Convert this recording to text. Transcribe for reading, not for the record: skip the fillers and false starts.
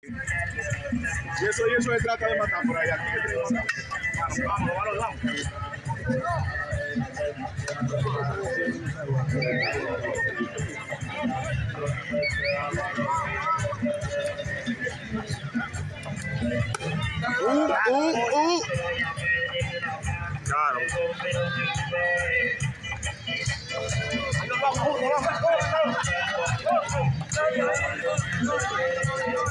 Y eso se trata de matar por allá. Vamos. Claro. Vamos.